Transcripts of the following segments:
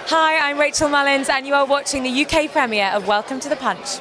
Hi, I'm Rachel Mullins and you are watching the UK premiere of Welcome to the Punch.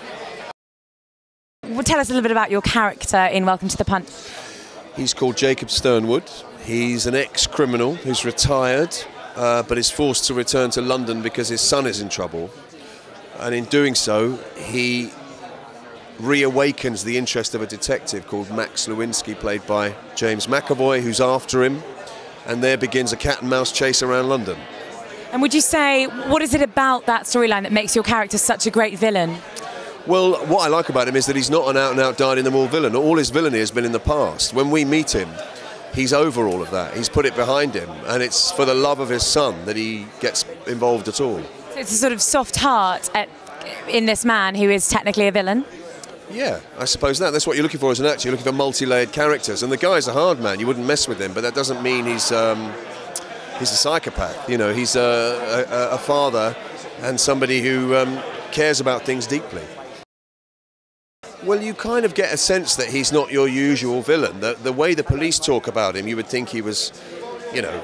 Well, tell us a little bit about your character in Welcome to the Punch. He's called Jacob Sternwood. He's an ex-criminal who's retired, but is forced to return to London because his son is in trouble. And in doing so, he reawakens the interest of a detective called Max Lewinsky, played by James McAvoy, who's after him. And there begins a cat and mouse chase around London. And would you say, what is it about that storyline that makes your character such a great villain? Well, what I like about him is that he's not an out-and-out dyed-in-the-wool villain. All his villainy has been in the past. When we meet him, he's over all of that. He's put it behind him, and it's for the love of his son that he gets involved at all. So it's a sort of soft heart in this man who is technically a villain? Yeah, I suppose that's what you're looking for as an actor. You're looking for multi-layered characters, and the guy's a hard man. You wouldn't mess with him, but that doesn't mean he's a psychopath. You know, he's a father and somebody who cares about things deeply. Well, you kind of get a sense that he's not your usual villain. The way the police talk about him, you would think he was, you know,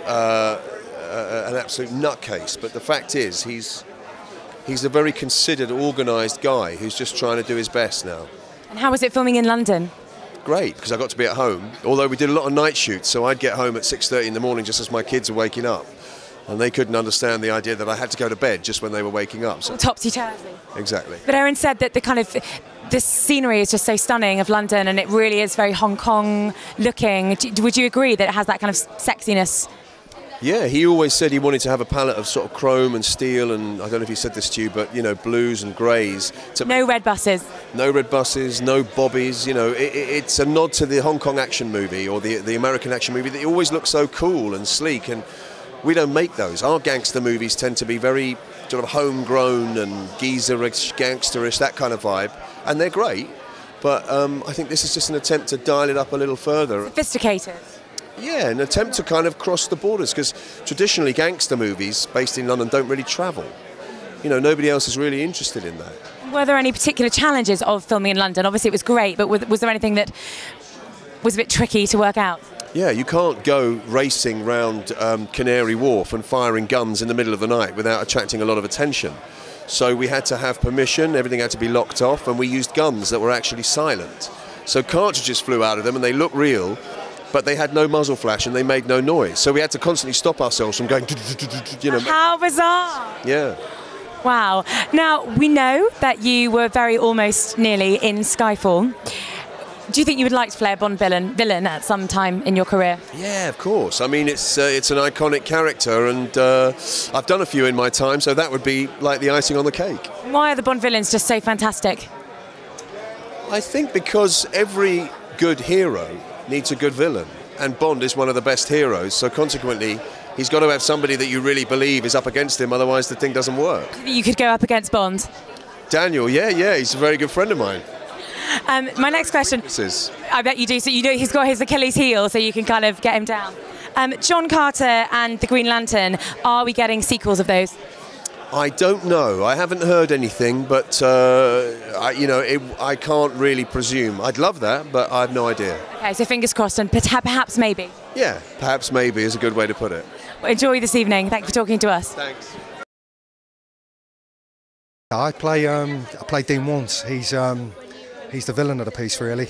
an absolute nutcase. But the fact is, he's a very considered, organised guy who's just trying to do his best now. And how was it filming in London? Great, because I got to be at home. Although we did a lot of night shoots, so I'd get home at 6:30 in the morning just as my kids are waking up. And they couldn't understand the idea that I had to go to bed just when they were waking up. So topsy-turvy. Exactly. But Aaron said that the scenery is just so stunning of London, and it really is very Hong Kong looking. Would you agree that it has that kind of sexiness? Yeah, he always said he wanted to have a palette of sort of chrome and steel, and I don't know if he said this to you, but, you know, blues and greys. No red buses. No red buses, no bobbies. You know, it's a nod to the Hong Kong action movie or the American action movie that always looks so cool and sleek, and we don't make those. Our gangster movies tend to be very sort of homegrown and geezerish, gangsterish, that kind of vibe, and they're great, but I think this is just an attempt to dial it up a little further. Sophisticated. Yeah, an attempt to kind of cross the borders, because traditionally gangster movies based in London don't really travel. You know, nobody else is really interested in that. Were there any particular challenges of filming in London? Obviously it was great, but was there anything that was a bit tricky to work out? Yeah, you can't go racing round Canary Wharf and firing guns in the middle of the night without attracting a lot of attention. So we had to have permission, everything had to be locked off, and we used guns that were actually silent. So cartridges flew out of them and they looked real, but they had no muzzle flash and they made no noise. So we had to constantly stop ourselves from going, you know. How bizarre. Yeah. Wow. Now, we know that you were very almost nearly in Skyfall. Do you think you would like to play a Bond villain at some time in your career? Yeah, of course. I mean, it's an iconic character, and I've done a few in my time, so that would be like the icing on the cake. Why are the Bond villains just so fantastic? I think because every good hero needs a good villain, and Bond is one of the best heroes, so consequently he's got to have somebody that you really believe is up against him, otherwise the thing doesn't work. You could go up against Bond? Daniel, yeah, he's a very good friend of mine. My next question. I bet you do. So you know he's got his Achilles heel, so you can kind of get him down. John Carter and the Green Lantern. Are we getting sequels of those? I don't know. I haven't heard anything, but I can't really presume. I'd love that, but I have no idea. Okay, so fingers crossed, and perhaps maybe. Yeah, perhaps maybe is a good way to put it. Well, enjoy this evening. Thank you for talking to us. Thanks. I play Dean Wants. He's the villain of the piece, really.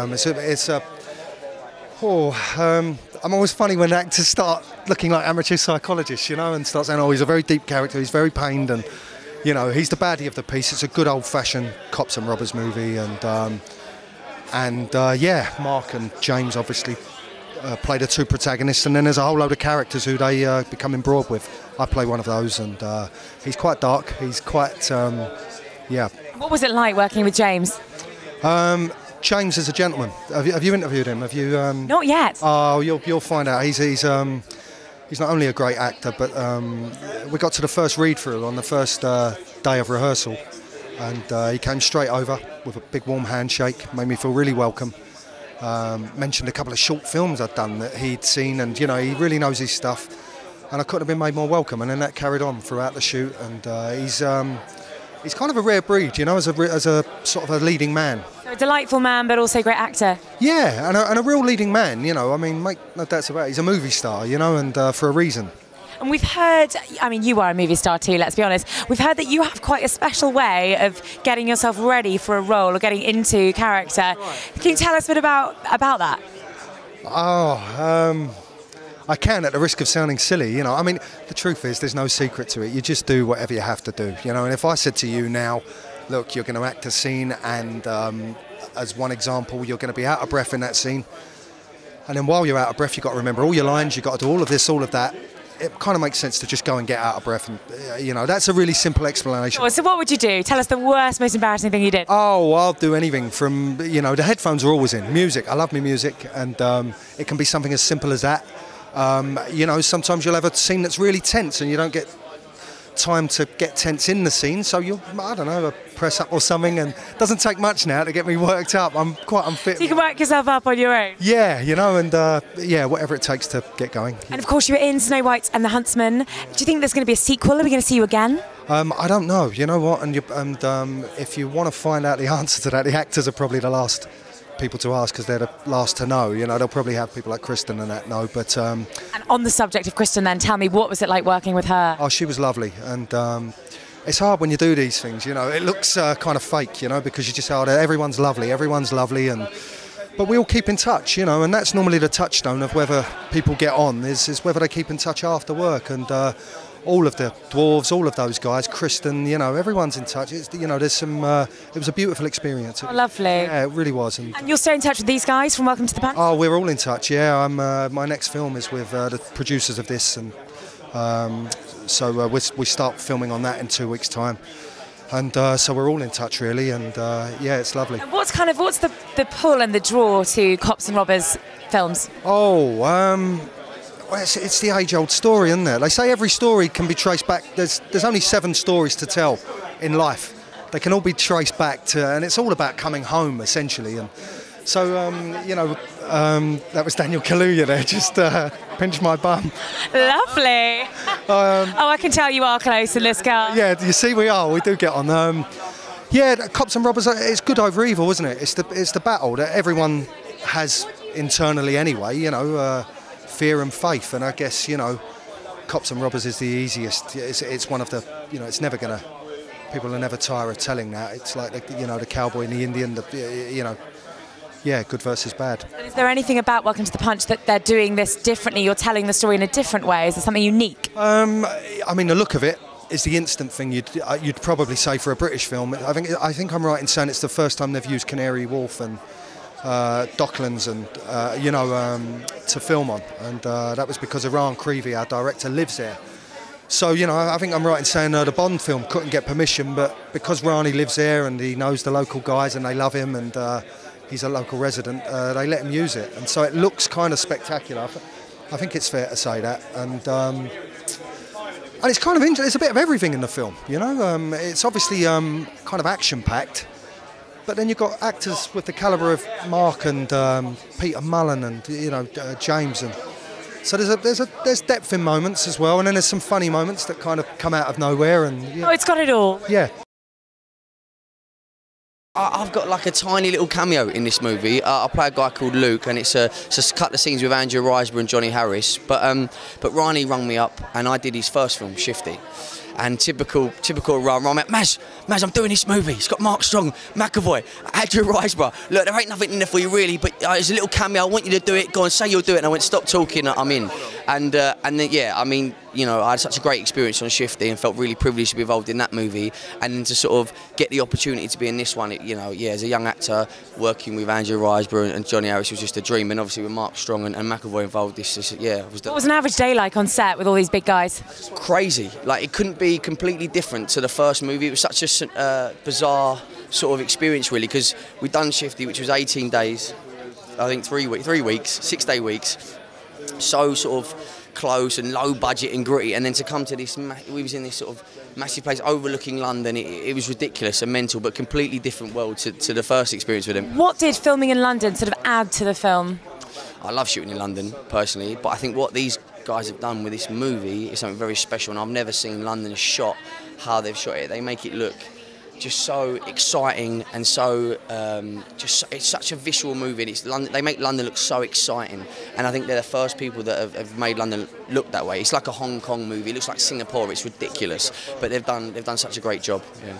I'm always funny when actors start looking like amateur psychologists, you know, and start saying, oh, he's a very deep character, he's very pained, and, you know, he's the baddie of the piece. It's a good old-fashioned cops and robbers movie, and yeah, Mark and James obviously play the two protagonists, and then there's a whole load of characters who they become embroiled with. I play one of those, and he's quite dark, he's quite, yeah. What was it like working with James? James is a gentleman. Have you interviewed him? Have you? Not yet. Oh, you'll find out. He's not only a great actor, but we got to the first read-through on the first day of rehearsal, and he came straight over with a big warm handshake, made me feel really welcome. Mentioned a couple of short films I'd done that he'd seen, and you know he really knows his stuff, and I couldn't have been made more welcome. And then that carried on throughout the shoot, and he's kind of a rare breed, you know, as a sort of a leading man. So a delightful man, but also a great actor. Yeah, and a real leading man, you know. I mean, make no doubts about it. He's a movie star, you know, and for a reason. And we've heard, I mean, you are a movie star too, let's be honest. We've heard that you have quite a special way of getting yourself ready for a role or getting into character. Can you tell us a bit about that? I can, at the risk of sounding silly, you know. I mean, the truth is, there's no secret to it. You just do whatever you have to do, you know. And if I said to you now, look, you're going to act a scene, and as one example, you're going to be out of breath in that scene, and then while you're out of breath, you've got to remember all your lines, you've got to do all of this, all of that. It kind of makes sense to just go and get out of breath, and you know, that's a really simple explanation. So what would you do? Tell us the worst, most embarrassing thing you did. Oh, I'll do anything from, you know, the headphones are always in. Music, I love my music, and it can be something as simple as that. You know, sometimes you'll have a scene that's really tense and you don't get time to get tense in the scene, so you'll, I don't know, press up or something, and it doesn't take much now to get me worked up. I'm quite unfit. So you can work yourself up on your own? Yeah, you know, and yeah, whatever it takes to get going. And of course you were in Snow White and the Huntsman. Do you think there's going to be a sequel? Are we going to see you again? I don't know, you know what, and if you want to find out the answer to that, the actors are probably the last people to ask, because they're the last to know. You know, they'll probably have people like Kristen and that know, but and on the subject of Kristen then, tell me, what was it like working with her? Oh, she was lovely, and it's hard when you do these things, you know, it looks kind of fake, you know, because you just say, oh, everyone's lovely, and but we all keep in touch, you know, and that's normally the touchstone of whether people get on, is whether they keep in touch after work. And all of the dwarves, all of those guys, Kristen, you know, everyone's in touch. It's, you know, there's some. It was a beautiful experience. Oh, lovely. Yeah, it really was. And you're still in touch with these guys from Welcome to the Punch? Oh, we're all in touch. Yeah, my next film is with the producers of this, and so we start filming on that in 2 weeks' time. And so we're all in touch, really, and yeah, it's lovely. And what's the pull and the draw to Cops and Robbers films? Oh, well, it's the age-old story, isn't it? They say every story can be traced back. There's only 7 stories to tell in life. They can all be traced back to, and it's all about coming home, essentially. And so, you know, that was Daniel Kaluuya there, just pinched my bum. Lovely. Oh, I can tell you are close in this car. Yeah, you see, we do get on. Yeah, Cops and Robbers, it's good over evil, isn't it? It's the battle that everyone has internally anyway, you know, fear and faith, and I guess, you know, Cops and Robbers is the easiest. It's one of the, you know, it's never gonna, people will never tire of telling that. It's like, you know, the cowboy and the Indian, you know, yeah, good versus bad. And is there anything about Welcome to the Punch that they're doing this differently? You're telling the story in a different way? Is there something unique? I mean, the look of it is the instant thing you'd probably say for a British film. I think I'm right in saying it's the first time they've used Canary Wharf and Docklands and you know, to film on, and that was because Iran Creevy, our director, lives there. So, you know, I think I'm right in saying the Bond film couldn't get permission, but because Rani lives there and he knows the local guys and they love him, and he's a local resident, they let him use it, and so it looks kind of spectacular. I think it's fair to say that, and it's kind of there's a bit of everything in the film, you know. It's obviously kind of action-packed, but then you've got actors with the calibre of Mark and Peter Mullen and, you know, James, and so there's depth in moments as well, and then there's some funny moments that kind of come out of nowhere, and yeah. Oh, it's got it all. Yeah. I've got like a tiny little cameo in this movie. I play a guy called Luke, and it's a couple of scenes with Andrew Riseborough and Johnny Harris. But Rani rung me up, and I did his first film, Shifty. And typical Ryan, I'm like, Maz, I'm doing this movie. It's got Mark Strong, McAvoy, Andrew Riseborough. Look, there ain't nothing in there for you really, but it's a little cameo. I want you to do it. Go and say you'll do it. And I went, stop talking, I'm in. And then, yeah, I mean, you know, I had such a great experience on Shifty and felt really privileged to be involved in that movie, and then to sort of get the opportunity to be in this one. You know, yeah, as a young actor working with Andrew Riseborough and Johnny Harris was just a dream, and obviously with Mark Strong and McAvoy involved, yeah. What was an average day like on set with all these big guys? Crazy. Like, it couldn't be completely different to the first movie. It was such a bizarre sort of experience, really, because we'd done Shifty, which was 18 days, I think 3 weeks, 6-day weeks, so sort of close and low budget and gritty, and then to come to this, we was in this sort of massive place overlooking London. It was ridiculous and mental, but completely different world to the first experience with him. What did filming in London sort of add to the film? I love shooting in London personally, but I think what these guys have done with this movie is something very special, and I've never seen London shot how they've shot it. They make it look just so exciting and so it's such a visual movie. It's London, they make London look so exciting, and I think they're the first people that have made London look that way. It's like a Hong Kong movie. It looks like Singapore. It's ridiculous, but they've done such a great job. Yeah.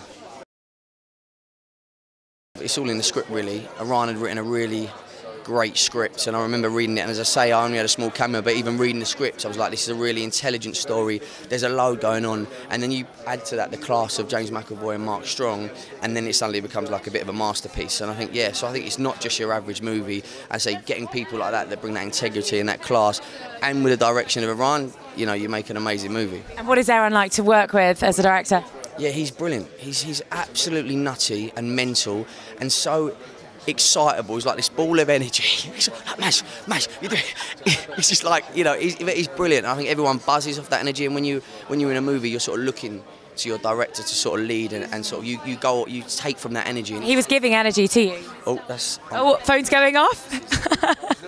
It's all in the script, really. Iran had written a really great script, and I remember reading it, and as I say, I only had a small cameo, but even reading the script I was like, this is a really intelligent story, there's a load going on, and then you add to that the class of James McAvoy and Mark Strong, and then it suddenly becomes like a bit of a masterpiece. And I think, yeah, so I think it's not just your average movie. I say getting people like that bring that integrity and that class, and with the direction of Iran, you know, you make an amazing movie. And what is Aaron like to work with as a director? Yeah, he's brilliant. He's absolutely nutty and mental and so excitable. He's like this ball of energy. He's like, Mash, you do it. It's just like, you know, he's brilliant. I think everyone buzzes off that energy, and when you're in a movie, you're sort of looking to your director to sort of lead and sort of you take from that energy. He was giving energy to you. Oh, that's... Oh, phone's going off.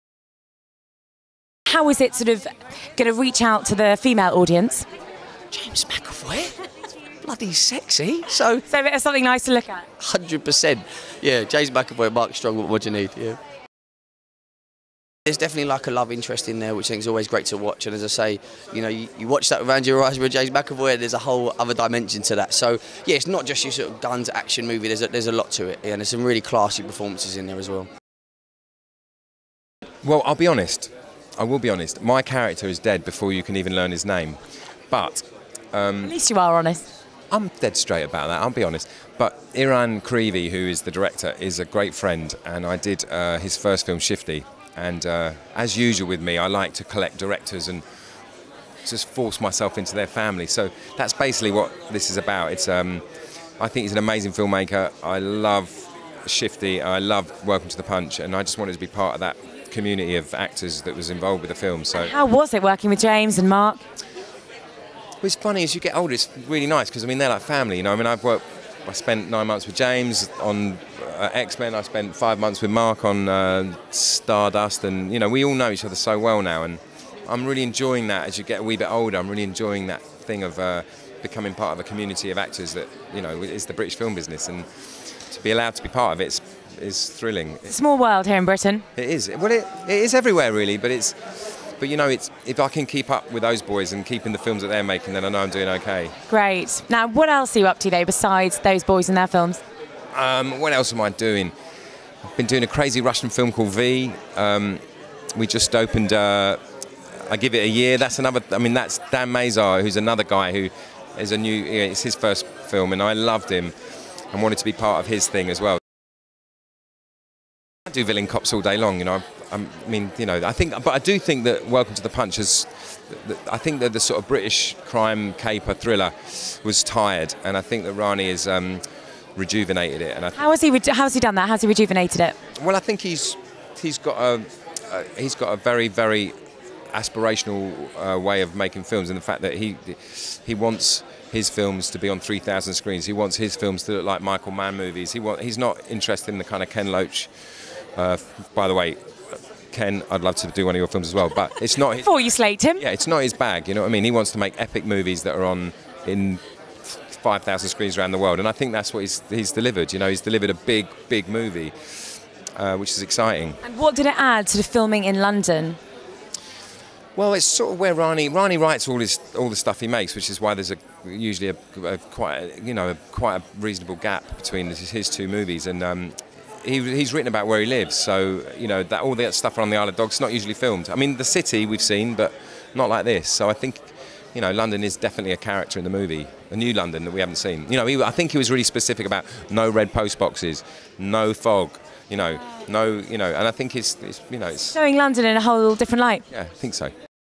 How is it sort of going to reach out to the female audience? James McAvoy? Bloody sexy. So a bit of something nice to look at. 100%. Yeah, James McAvoy, Mark Strong, what do you need? Yeah. There's definitely like a love interest in there, which I think is always great to watch. And as I say, you know, you watch that with Andrew Riseborough and James McAvoy, and there's a whole other dimension to that. So yeah, it's not just your sort of guns action movie. There's a lot to it, and there's some really classy performances in there as well. Well, I'll be honest. I will be honest. My character is dead before you can even learn his name. But at least you are honest. I'm dead straight about that, I'll be honest. But Iran Creevy, who is the director, is a great friend, and I did his first film, Shifty. And as usual with me, I like to collect directors and just force myself into their family. So that's basically what this is about. It's, I think he's an amazing filmmaker. I love Shifty, I love Welcome to the Punch, and I just wanted to be part of that community of actors that was involved with the film. So how was it working with James and Mark? It's funny, as you get older, it's really nice, because I mean, they're like family, you know. I mean, I spent 9 months with James on X-Men. I spent 5 months with Mark on Stardust, and you know, we all know each other so well now, and I'm really enjoying that. As you get a wee bit older, I'm really enjoying that thing of becoming part of a community of actors that, you know, is the British film business, and to be allowed to be part of it is thrilling. It's a small world here in Britain. It is. Well, it is everywhere really, but you know, if I can keep up with those boys and keeping the films that they're making, then I know I'm doing okay. Great. Now, what else are you up to, though, besides those boys and their films? What else am I doing? I've been doing a crazy Russian film called V. We just opened, I Give It a Year. That's another, I mean, that's Dan Mazar, who's another guy who is it's his first film, and I loved him and wanted to be part of his thing as well. I do villain cops all day long, you know. I mean, you know, but I do think that Welcome to the Punch I think that the sort of British crime caper thriller was tired, and I think that Rani has rejuvenated it. And how's he done that? How's he rejuvenated it? Well, I think he's got a very, very aspirational way of making films, and the fact that he wants his films to be on 3,000 screens. He wants his films to look like Michael Mann movies. He's not interested in the kind of Ken Loach. By the way, Ken, I'd love to do one of your films as well, but it's not his... Before you slate him? Yeah, it's not his bag, you know what I mean? He wants to make epic movies that are in 5,000 screens around the world, and I think that's what he's delivered, you know. He's delivered a big, big movie, which is exciting. And what did it add to the filming in London? Well, it's sort of where Rani writes all the stuff he makes, which is why there's usually quite a reasonable gap between his two movies, and he's written about where he lives, so you know that all that stuff on the Isle of Dogs is not usually filmed. I mean, the city we've seen, but not like this. So I think, you know, London is definitely a character in the movie, a new London that we haven't seen. You know, I think he was really specific about no red post boxes, no fog, you know, and I think it's showing London in a whole different light. Yeah, I think so.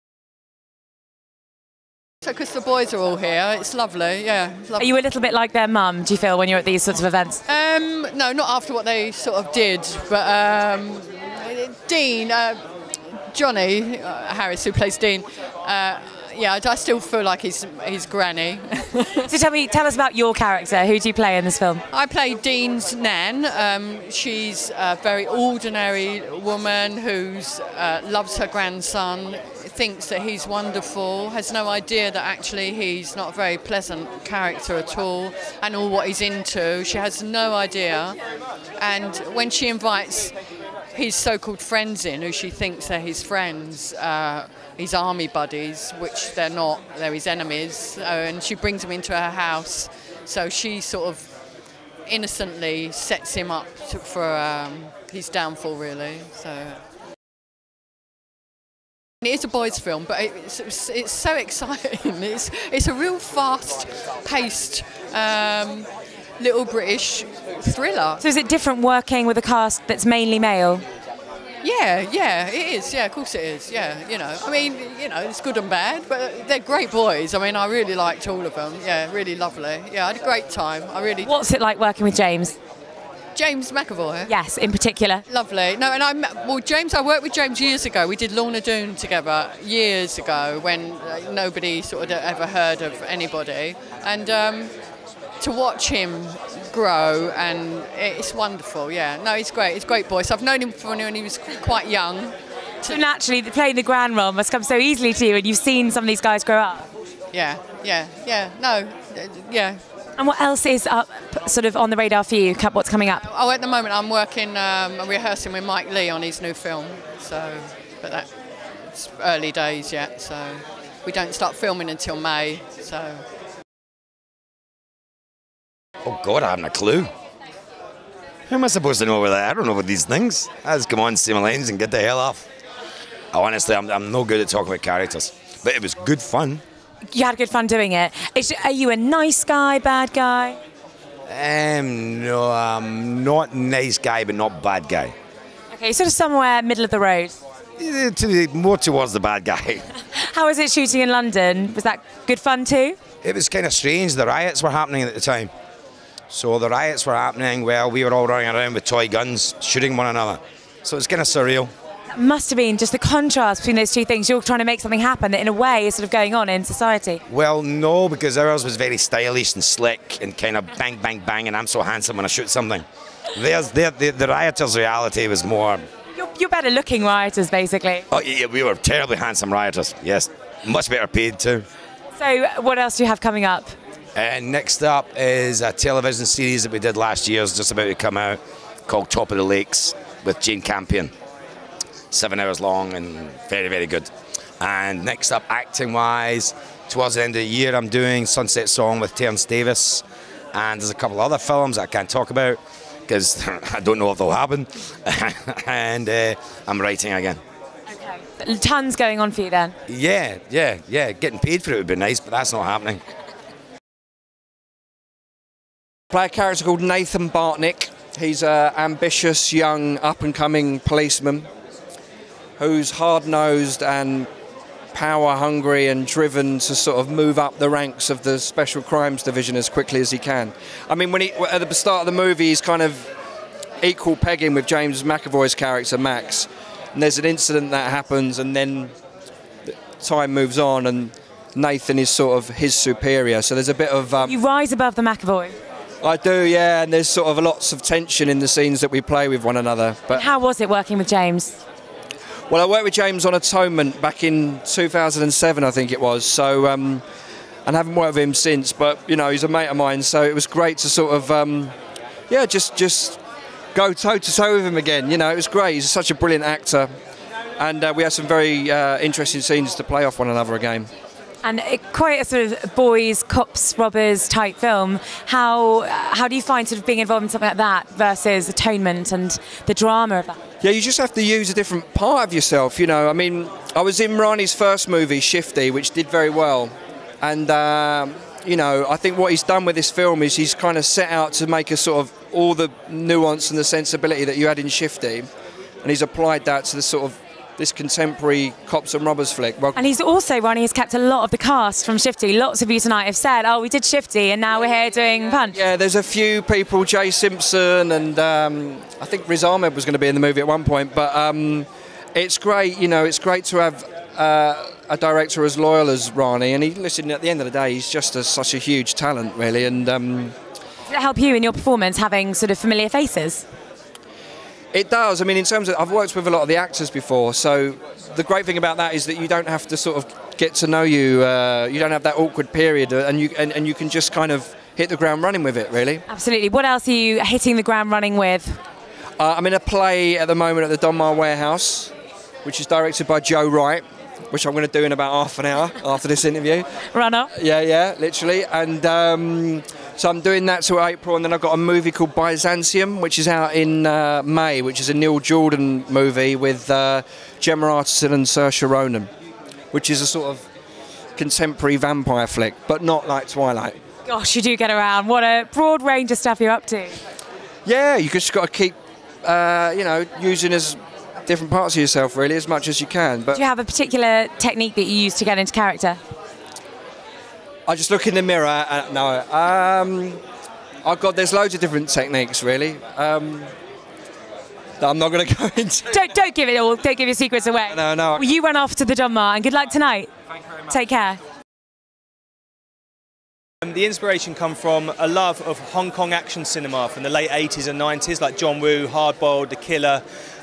So, because the boys are all here, it's lovely, yeah. It's lovely. Are you a little bit like their mum, do you feel, when you're at these sorts of events? No, not after what they sort of did, but Dean, Johnny Harris, who plays Dean, yeah, I still feel like he's granny. So tell us about your character. Who do you play in this film? I play Dean's nan. She's a very ordinary woman who loves her grandson, thinks that he's wonderful, has no idea that actually he's not a very pleasant character at all, and all what he's into. She has no idea. And when she invites his so-called friends in, who she thinks are his friends, his army buddies, which they're not, they're his enemies, and she brings them into her house. So she sort of innocently sets him up for his downfall, really. So it is a boys' film, but it's so exciting. It's a real fast-paced little British thriller. So is it different working with a cast that's mainly male? Yeah, it is. Yeah, of course it is. Yeah, you know, I mean, you know, it's good and bad, but they're great boys. I mean, I really liked all of them. Yeah, really lovely. Yeah, I had a great time. I really. What's it like working with James? James McAvoy. Yes, in particular. Lovely. No, and I worked with James years ago. We did Lorna Doone together years ago when nobody sort of ever heard of anybody, and to watch him grow, and it's wonderful. Yeah, no, he's great. He's a great boy. So I've known him from when he was quite young. So naturally, playing the grand role must come so easily to you, and you've seen some of these guys grow up. Yeah. No, yeah. And what else is up, sort of on the radar for you? What's coming up? Oh, at the moment I'm working, rehearsing with Mike Leigh on his new film. So, but it's early days yet. So we don't start filming until May. So. Oh God, I haven't a clue. How am I supposed to know about that? I don't know about these things. I just come on, say my lines and get the hell off. Honestly, I'm no good at talking about characters. But it was good fun. You had good fun doing it. Are you a nice guy, bad guy? No, I'm not nice guy, but not bad guy. Okay, sort of somewhere middle of the road. More towards the bad guy. How was it shooting in London? Was that good fun too? It was kind of strange. The riots were happening at the time. So the riots were happening while we were all running around with toy guns, shooting one another. So it's kind of surreal. That must have been just the contrast between those two things. You're trying to make something happen that in a way is sort of going on in society. Well, no, because ours was very stylish and slick and kind of bang, bang, bang, and I'm so handsome when I shoot something. The rioters' reality was more... You're better looking rioters, basically. Oh, yeah, we were terribly handsome rioters, yes. Much better paid, too. So what else do you have coming up? Next up is a television series that we did last year, it's just about to come out, called Top of the Lakes with Jane Campion. 7 hours long and very, very good. And next up, acting-wise, towards the end of the year, I'm doing Sunset Song with Terence Davis. And there's a couple other films I can't talk about because I don't know if they'll happen. And I'm writing again. Okay. Tons going on for you then? Yeah. Getting paid for it would be nice, but that's not happening. Play a character called Nathan Bartnick. He's an ambitious, young, up-and-coming policeman who's hard-nosed and power-hungry and driven to sort of move up the ranks of the Special Crimes Division as quickly as he can. I mean, at the start of the movie, he's kind of equal pegging with James McAvoy's character, Max. And there's an incident that happens, and then time moves on, and Nathan is sort of his superior. So there's a bit of... You rise above the McAvoy. I do, yeah, and there's sort of lots of tension in the scenes that we play with one another. But how was it working with James? Well, I worked with James on Atonement back in 2007, I think it was. So, and I haven't worked with him since. But you know, he's a mate of mine, so it was great to sort of, just go toe to toe with him again. You know, it was great. He's such a brilliant actor, and we had some very interesting scenes to play off one another again. And quite a sort of boys, cops, robbers type film. How do you find sort of being involved in something like that versus Atonement and the drama of that? Yeah, you just have to use a different part of yourself, you know. I mean, I was in Rani's first movie, Shifty, which did very well. And, you know, I think what he's done with this film is he's kind of set out to make a sort of all the nuance and the sensibility that you had in Shifty. And he's applied that to the sort of this contemporary cops and robbers flick. Well, and he's also, Ronnie has kept a lot of the cast from Shifty. Lots of you tonight have said, oh, we did Shifty and now we're here doing Punch. Yeah, there's a few people, Jay Simpson and I think Riz Ahmed was going to be in the movie at one point, but it's great, you know, it's great to have a director as loyal as Rani, and listen, at the end of the day, he's just such a huge talent, really. And did it help you in your performance having sort of familiar faces? It does. I mean, in terms of, I've worked with a lot of the actors before, so the great thing about that is that you don't have to sort of get to know you. You don't have that awkward period, and you can just kind of hit the ground running with it, really. Absolutely. What else are you hitting the ground running with? I'm in a play at the moment at the Donmar Warehouse, which is directed by Joe Wright, which I'm going to do in about half an hour after this interview. Runner. Yeah, literally. And so I'm doing that till April, and then I've got a movie called Byzantium, which is out in May, which is a Neil Jordan movie with Gemma Arterton and Saoirse Ronan, which is a sort of contemporary vampire flick, but not like Twilight. Gosh, you do get around. What a broad range of stuff you're up to. Yeah, you just got to keep, using as different parts of yourself, really, as much as you can. But do you have a particular technique that you use to get into character? I just look in the mirror and there's loads of different techniques, really. That I'm not going to go into. Don't give it all. Don't give your secrets away. No. Well, you run off to the Donmar, and good luck tonight. Thank you very much. Take care. The inspiration come from a love of Hong Kong action cinema from the late 80s and 90s, like John Woo, Hard Boiled, The Killer,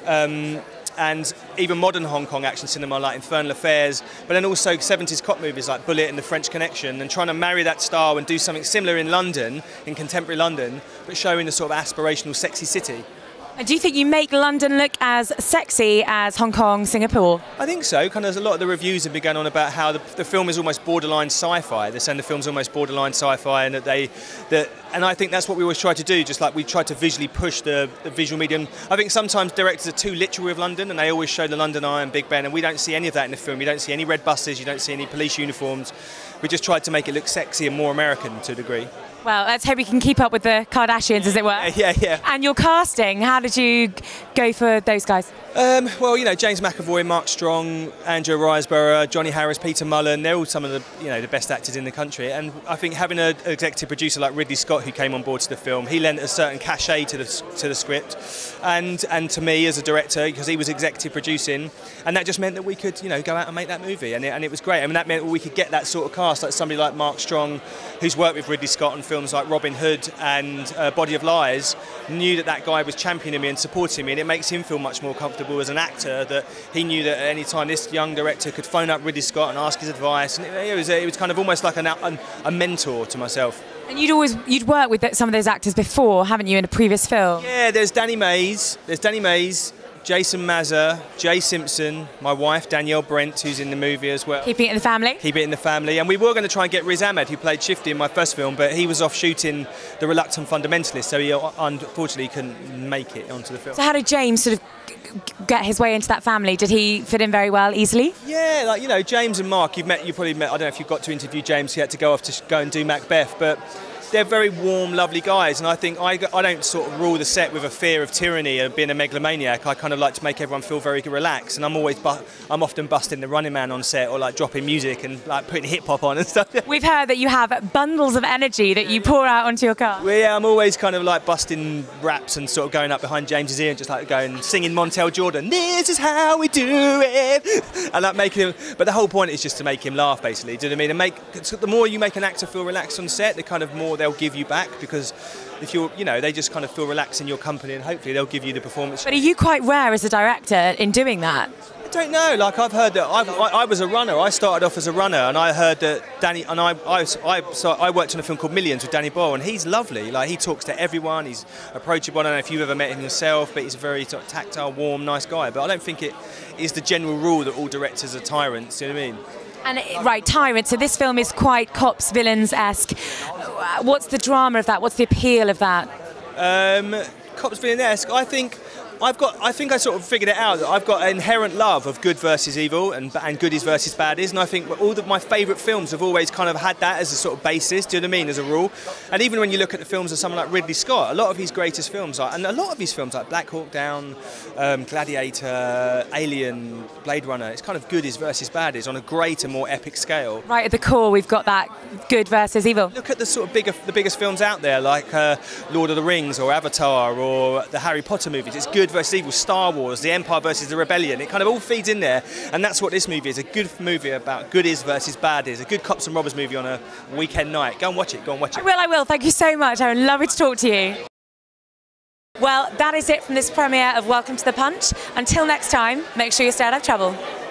and even modern Hong Kong action cinema like Infernal Affairs, but then also 70s cop movies like Bullet and The French Connection, and trying to marry that style and do something similar in London, in contemporary London, but showing the sort of aspirational, sexy city. And do you think you make London look as sexy as Hong Kong, Singapore? I think so. Kind of a lot of the reviews have been going on about how the film is almost borderline sci-fi. They're saying the film's almost borderline sci-fi, and and I think that's what we always try to do. Just like we try to visually push the visual medium. I think sometimes directors are too literal with London, and they always show the London Eye and Big Ben, and we don't see any of that in the film. You don't see any red buses. You don't see any police uniforms. We just tried to make it look sexy and more American to a degree. Well, let's hope you can keep up with the Kardashians, as it were. Yeah. And your casting, how did you go for those guys? Well, James McAvoy, Mark Strong, Andrew Riseborough, Johnny Harris, Peter Mullen, they're all some of the best actors in the country. And I think having an executive producer like Ridley Scott who came on board to the film, he lent a certain cachet to the script and to me as a director, because he was executive producing, and that just meant that we could go out and make that movie, and it was great. I mean, that meant we could get that sort of cast, like somebody like Mark Strong, who's worked with Ridley Scott on films like Robin Hood and Body of Lies, knew that guy was championing me and supporting me, and it makes him feel much more comfortable as an actor, that he knew that at any time this young director could phone up Ridley Scott and ask his advice, and it was kind of almost like a mentor to myself. And you'd worked with some of those actors before, haven't you, in a previous film? Yeah, there's Danny Mays, Jason Mazza, Jay Simpson, my wife Danielle Brent, who's in the movie as well. Keeping it in the family? Keep it in the family. And we were going to try and get Riz Ahmed, who played Shifty in my first film, but he was off shooting The Reluctant Fundamentalist, so he unfortunately couldn't make it onto the film. So how did James sort of get his way into that family? Did he fit in very well, easily? Yeah, James and Mark, you probably met, I don't know if you got to interview James, he had to go off to go and do Macbeth, but they're very warm, lovely guys, and I think I don't sort of rule the set with a fear of tyranny or being a megalomaniac. I kind of like to make everyone feel very relaxed, and I'm often busting the running man on set, or like dropping music and like putting hip hop on and stuff. We've heard that you have bundles of energy that you pour out onto your car. Well, yeah, I'm always kind of like busting raps and sort of going up behind James's ear and just like going singing Montel Jordan, "This is how we do it," and like making him. But the whole point is just to make him laugh, basically. Do you know what I mean? The more you make an actor feel relaxed on set, the kind of more they'll give you back, because if you're, they just kind of feel relaxed in your company, and hopefully they'll give you the performance. But are you quite rare as a director in doing that? I don't know. Like, I've heard that I was a runner. I started off as a runner, and I heard that Danny and I worked on a film called Millions with Danny Boyle, and he's lovely. Like, he talks to everyone. He's approachable. I don't know if you've ever met him yourself, but he's a very sort of tactile, warm, nice guy. But I don't think it is the general rule that all directors are tyrants. You know what I mean? And right, tyrant. So this film is quite cops, villains-esque. What's the drama of that? What's the appeal of that? Cops, villain-esque. I think I sort of figured it out, that I've got an inherent love of good versus evil and goodies versus baddies, and I think all of my favourite films have always kind of had that as a sort of basis, do you know what I mean, as a rule. And even when you look at the films of someone like Ridley Scott, a lot of his greatest films, and a lot of his films like Black Hawk Down, Gladiator, Alien, Blade Runner, it's kind of goodies versus baddies on a greater, more epic scale. Right at the core, we've got that good versus evil. Look at the sort of the biggest films out there, like Lord of the Rings or Avatar or the Harry Potter movies. It's good versus evil. Star Wars, the Empire versus the Rebellion. It kind of all feeds in there, and that's what this movie is. A good movie about goodies versus baddies. A good cops and robbers movie on a weekend night. Go and watch it. Go and watch it. I will. Thank you so much, Aaron. Lovely to talk to you. Well, that is it from this premiere of Welcome to the Punch. Until next time, make sure you stay out of trouble.